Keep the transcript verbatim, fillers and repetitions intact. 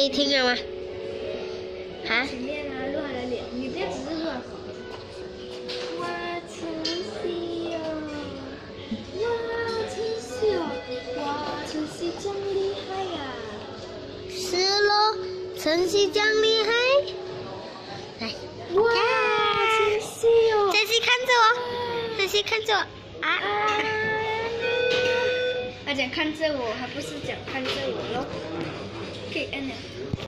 以听了吗？啊？ 前面啊，录他的脸，你不要只是录他口。哇，晨曦哦，哇，晨曦哦，哇，晨曦真厉害呀！ 是咯，晨曦真厉害。来， 哇，晨曦哦， 晨曦看着我，晨曦看着我啊！ 他讲看着我，还不是讲看着我咯。可以按了。